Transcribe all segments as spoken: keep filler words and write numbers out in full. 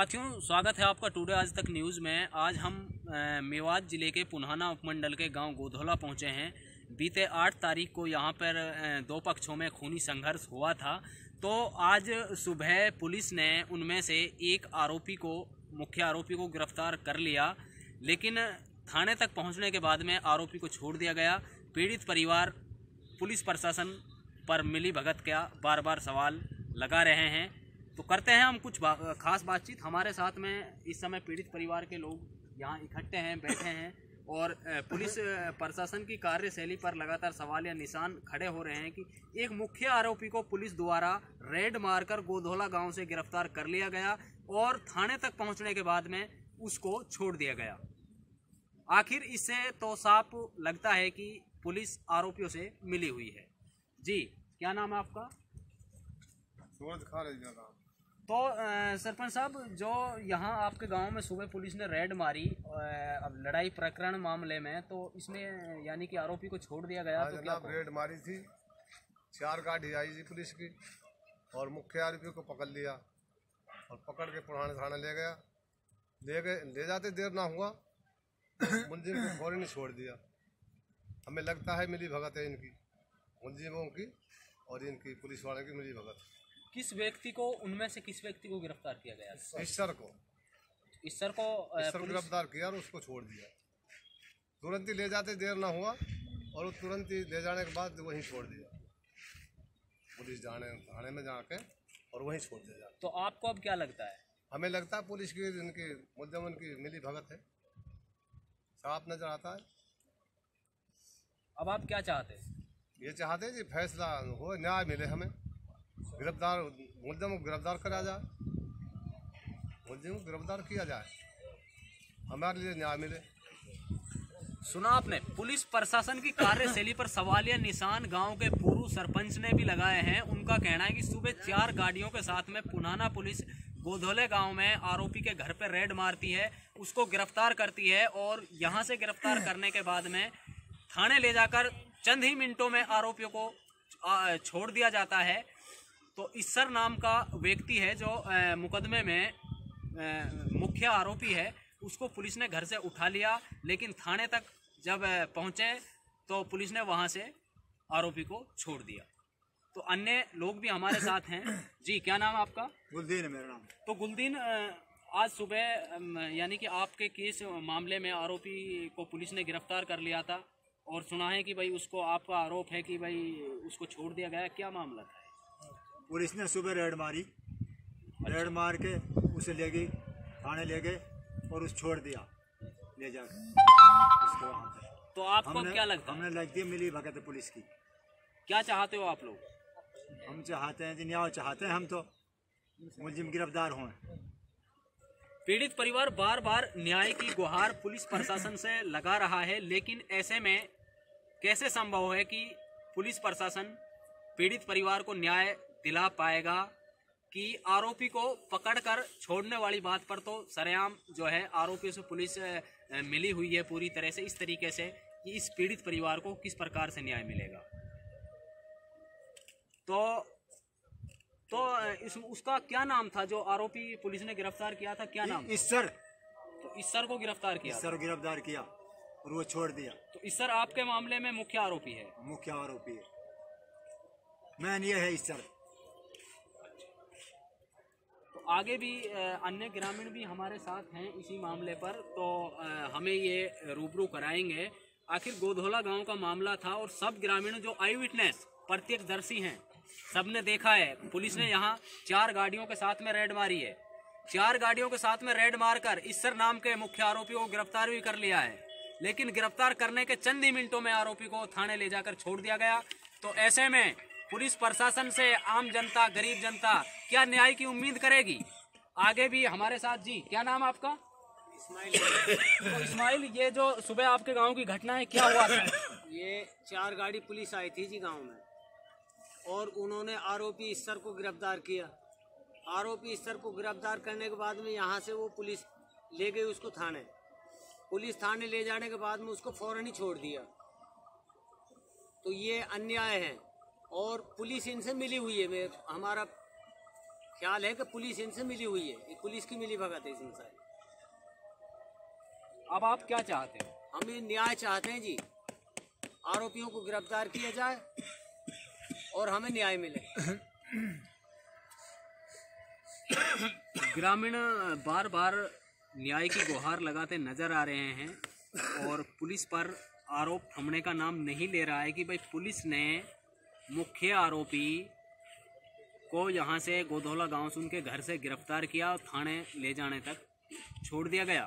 साथियों, स्वागत है आपका टुडे आज तक न्यूज़ में। आज हम मेवात ज़िले के पुन्हाना उपमंडल के गांव गोधोला पहुंचे हैं। बीते आठ तारीख को यहां पर दो पक्षों में खूनी संघर्ष हुआ था। तो आज सुबह पुलिस ने उनमें से एक आरोपी को मुख्य आरोपी को गिरफ्तार कर लिया, लेकिन थाने तक पहुंचने के बाद में आरोपी को छोड़ दिया गया। पीड़ित परिवार पुलिस प्रशासन पर मिली भगत का बार बार सवाल लगा रहे हैं। तो करते हैं हम कुछ बा, खास बातचीत। हमारे साथ में इस समय पीड़ित परिवार के लोग यहाँ इकट्ठे हैं, बैठे हैं और पुलिस प्रशासन की कार्यशैली पर लगातार सवाल या निशान खड़े हो रहे हैं कि एक मुख्य आरोपी को पुलिस द्वारा रेड मारकर गोधोला गांव से गिरफ्तार कर लिया गया और थाने तक पहुंचने के बाद में उसको छोड़ दिया गया। आखिर इससे तो साफ लगता है कि पुलिस आरोपियों से मिली हुई है। जी, क्या नाम है आपका? सूरज खान है नाम। तो सरपंच साहब, जो यहाँ आपके गांव में सुबह पुलिस ने रेड मारी अब लड़ाई प्रकरण मामले में, तो इसमें यानी कि आरोपी को छोड़ दिया गया। तो क्या रेड मारी थी, चार गाड़ी आई थी पुलिस की और मुख्य आरोपी को पकड़ लिया और पकड़ के पुराने थाने ले गया। ले गए ले जाते देर ना हुआ, मुलजिम को फौरन ही छोड़ दिया। हमें लगता है मिली भगत है इनकी, मुलजिमों की और इनकी पुलिस वाले की मिली भगत। किस व्यक्ति को, उनमें से किस व्यक्ति को गिरफ्तार किया गया? ईश्वर को ईश्वर को ईश्वर को गिरफ्तार किया और उसको छोड़ दिया। तुरंत ही ले जाते देर ना हुआ और तुरंत ही ले जाने के बाद वहीं छोड़ दिया, पुलिस जाने थाने में जाके और वहीं छोड़ दिया। तो आपको अब क्या लगता है? हमें लगता है पुलिस की इनकी मुद्दम की मिली भगत है, साफ नजर आता है। अब आप क्या चाहते हैं? ये चाहते हैं कि फैसला हो, न्याय मिले, हमें गिरफ्तार मुल्जिम को गिरफ्तार करा जाए, मुल्जिम को गिरफ्तार किया जाए, हमारे लिए न्याय मिले। सुना आपने, पुलिस प्रशासन की कार्यशैली पर सवालिया निशान गांव के पूर्व सरपंच ने भी लगाए हैं। उनका कहना है कि सुबह चार गाड़ियों के साथ में पुन्हाना पुलिस गोधोले गांव में आरोपी के घर पर रेड मारती है, उसको गिरफ्तार करती है और यहां से गिरफ्तार करने के बाद में थाने ले जाकर चंद ही मिनटों में आरोपियों को छोड़ दिया जाता है। तो ईश्वर नाम का व्यक्ति है जो आ, मुकदमे में आ, मुख्य आरोपी है, उसको पुलिस ने घर से उठा लिया, लेकिन थाने तक जब पहुंचे तो पुलिस ने वहां से आरोपी को छोड़ दिया। तो अन्य लोग भी हमारे साथ हैं। जी, क्या नाम है आपका? गुलदीन है मेरा नाम। तो गुलदीन, आज सुबह यानी कि आपके केस मामले में आरोपी को पुलिस ने गिरफ्तार कर लिया था और सुना है कि भाई उसको, आपका आरोप है कि भाई उसको छोड़ दिया गया, क्या मामला था? पुलिस ने सुबह रेड मारी, रेड मार के उसे ले गई, थाने ले गए और उस छोड़ दिया ले जाकर उसको वहाँ पे। तो आपको क्या लगता है? हमने लगती है मिली भगत है पुलिस की। क्या चाहते हो आप लोग? हम चाहते हैं जी न्याय चाहते हैं, हम तो मुलजिम गिरफ्तार हों। पीड़ित परिवार बार बार न्याय की गुहार पुलिस प्रशासन से लगा रहा है, लेकिन ऐसे में कैसे संभव है कि पुलिस प्रशासन पीड़ित परिवार को न्याय दिला पाएगा कि आरोपी को पकड़कर छोड़ने वाली बात पर तो सरेआम जो है आरोपियों से पुलिस मिली हुई है पूरी तरह से। इस तरीके से कि इस पीड़ित परिवार को किस प्रकार से न्याय मिलेगा? तो तो इस उसका क्या नाम था जो आरोपी पुलिस ने गिरफ्तार किया था? क्या नाम? ईश्वर। तो ईश्वर को गिरफ्तार किया, ईश्वर को गिरफ्तार किया और वो छोड़ दिया। तो ईश्वर आपके मामले में मुख्य आरोपी है? मुख्य आरोपी है, मैन ये है ईश्वर। तो आगे भी अन्य ग्रामीण भी हमारे साथ हैं इसी मामले पर, तो हमें ये रूबरू कराएंगे। आखिर गोधोला गांव का मामला था और सब ग्रामीण जो आई विटनेस प्रत्यक्षदर्शी हैं, सबने देखा है। पुलिस ने यहाँ चार गाड़ियों के साथ में रेड मारी है, चार गाड़ियों के साथ में रेड मारकर ईश्वर नाम के मुख्य आरोपी को गिरफ्तार भी कर लिया है, लेकिन गिरफ्तार करने के चंद ही मिनटों में आरोपी को थाने ले जाकर छोड़ दिया गया। तो ऐसे में पुलिस प्रशासन से आम जनता, गरीब जनता क्या न्याय की उम्मीद करेगी? आगे भी हमारे साथ। जी, क्या नाम है आपका? इस्माइल। तो इस्माइल, ये जो सुबह आपके गांव की घटना है, क्या हुआ था? ये चार गाड़ी पुलिस आई थी जी गांव में और उन्होंने आरोपी ईश्वर को गिरफ्तार किया। आरोपी ईश्वर को गिरफ्तार करने के बाद में यहाँ से वो पुलिस ले गई उसको थाने। पुलिस थाने ले जाने के बाद में उसको फौरन ही छोड़ दिया। तो ये अन्याय है और पुलिस इनसे मिली हुई है। हमारा ख्याल है कि पुलिस इनसे मिली हुई है, ये पुलिस की मिली भगत है इनसे। अब आप क्या चाहते हो? हम ये न्याय चाहते हैं जी, आरोपियों को गिरफ्तार किया जाए और हमें न्याय मिले। ग्रामीण बार बार न्याय की गुहार लगाते नजर आ रहे हैं और पुलिस पर आरोप थमने का नाम नहीं ले रहा है कि भाई पुलिस ने मुख्य आरोपी को यहाँ से गोधौला गांव से उनके घर से गिरफ्तार किया और थाने ले जाने तक छोड़ दिया गया।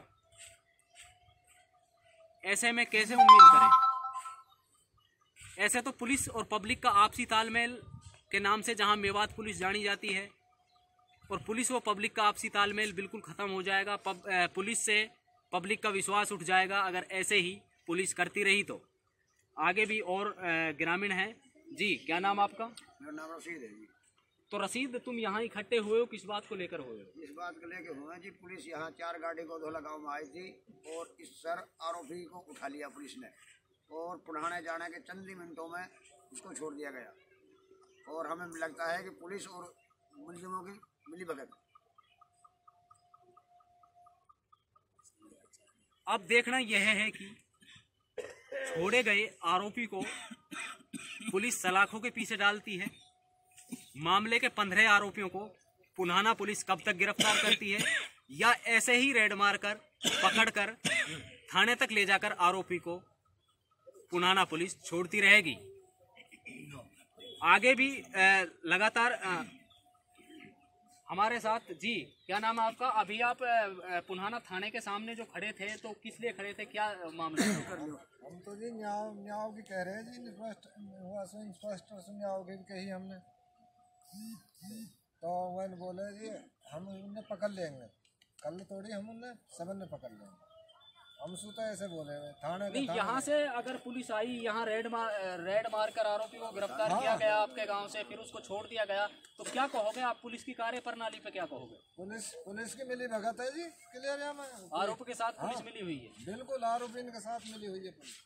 ऐसे में कैसे उम्मीद करें? ऐसे तो पुलिस और पब्लिक का आपसी तालमेल के नाम से जहां मेवात पुलिस जानी जाती है और पुलिस व पब्लिक का आपसी तालमेल बिल्कुल ख़त्म हो जाएगा। पब, पुलिस से पब्लिक का विश्वास उठ जाएगा अगर ऐसे ही पुलिस करती रही तो। आगे भी और ग्रामीण हैं जी। क्या नाम आपका? मेरा नाम रशीद है जी। तो रशीद, तुम यहाँ इकट्ठे हुए हो, किस बात को लेकर हुए हो? इस बात को लेकर हुए हैं जी, पुलिस यहाँ चार गाड़ी गोधौला गांव में आई थी और इस सर आरोपी को उठा लिया पुलिस ने और पुराने जाने के चंद ही मिनटों में उसको छोड़ दिया गया और हमें लगता है कि पुलिस और मुलजिमों की मिली भगत। अब देखना यह है कि छोड़े गए आरोपी को पुलिस सलाखों के पीछे डालती है। मामले के पंद्रह आरोपियों को पुन्हाना पुलिस कब तक गिरफ्तार करती है या ऐसे ही रेड मारकर पकड़कर थाने तक ले जाकर आरोपी को पुन्हाना पुलिस छोड़ती रहेगी। आगे भी लगातार हमारे साथ जी। क्या नाम है आपका? अभी आप पुन्हाना थाने के सामने जो खड़े थे तो किस लिए खड़े थे, क्या मामला? हम तो जी न्याय न्याय की कह रहे हैं जी। इंस्पेक्टर से न्याय की कही हमने, तो मैंने बोले जी हम उन्हें पकड़ लेंगे, कल थोड़ी हम उन्हें सबन ने पकड़ लेंगे। हम तो ऐसे बोले थाने नहीं, यहाँ से अगर पुलिस आई, यहाँ रेड मार रेड मार कर आरोपी को गिरफ्तार हाँ। किया गया आपके गांव से, फिर उसको छोड़ दिया गया, तो क्या कहोगे आप? पुलिस की कार्य प्रणाली पे क्या कहोगे? पुलिस पुलिस की मिली भगत है जी, क्लियर है। आरोपी के साथ पुलिस हाँ, मिली हुई है। बिल्कुल आरोपी के साथ मिली हुई है पुलिस।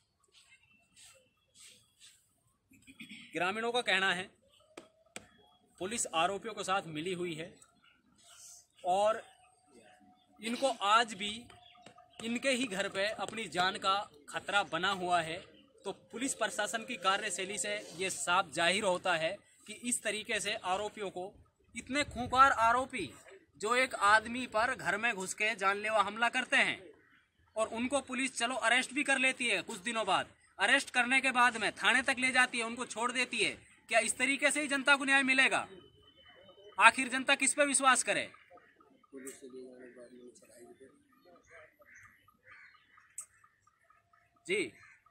ग्रामीणों का कहना है पुलिस आरोपियों के साथ मिली हुई है और इनको आज भी इनके ही घर पे अपनी जान का खतरा बना हुआ है। तो पुलिस प्रशासन की कार्यशैली से ये साफ जाहिर होता है कि इस तरीके से आरोपियों को, इतने खूंखार आरोपी जो एक आदमी पर घर में घुस के जानलेवा हमला करते हैं और उनको पुलिस चलो अरेस्ट भी कर लेती है, कुछ दिनों बाद अरेस्ट करने के बाद में थाने तक ले जाती है, उनको छोड़ देती है। क्या इस तरीके से ही जनता को न्याय मिलेगा? आखिर जनता किस पे विश्वास करे? जी,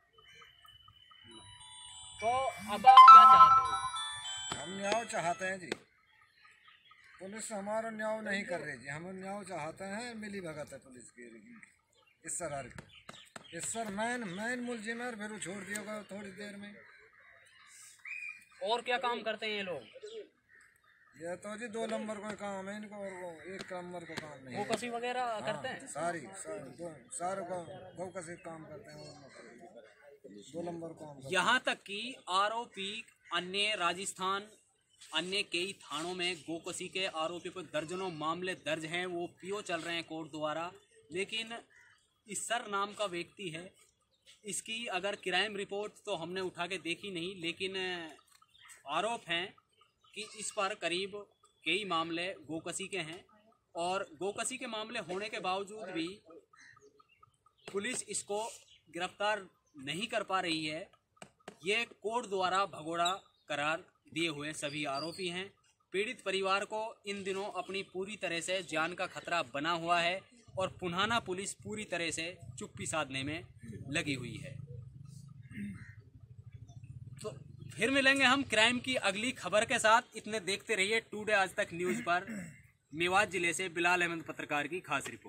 तो अब आप क्या चाहते हो? हम न्याय चाहते हैं जी। पुलिस हमारा न्याय नहीं कर रही जी, हम न्याय चाहते हैं। मिली भगत है पुलिस की इस सर की। इस सर मैन मैन मुलजिम है, फिर छोड़ दिया थोड़ी देर में। और क्या काम करते हैं ये लोग? ये तो जी दो नंबर का काम है इनको, और वो एक नंबर का काम नहीं। गोकसी वगैरह हाँ, करते हैं? सारी सारे गोकसी काम करते हैं, दो नंबर काम। यहाँ तक कि आरोपी अन्य राजस्थान अन्य कई थानों में गोकसी के आरोपी पर दर्जनों मामले दर्ज हैं, वो पीओ चल रहे हैं कोर्ट द्वारा। लेकिन इस सर नाम का व्यक्ति है, इसकी अगर क्राइम रिपोर्ट तो हमने उठा के देखी नहीं, लेकिन आरोप हैं कि इस पर करीब कई मामले गोकसी के हैं और गोकसी के मामले होने के बावजूद भी पुलिस इसको गिरफ्तार नहीं कर पा रही है। ये कोर्ट द्वारा भगोड़ा करार दिए हुए सभी आरोपी हैं। पीड़ित परिवार को इन दिनों अपनी पूरी तरह से जान का खतरा बना हुआ है और पुन्हाना पुलिस पूरी तरह से चुप्पी साधने में लगी हुई है। तो फिर मिलेंगे हम क्राइम की अगली खबर के साथ। इतने देखते रहिए टुडे आज तक न्यूज़ पर। मेवात जिले से बिलाल अहमद पत्रकार की खास रिपोर्ट।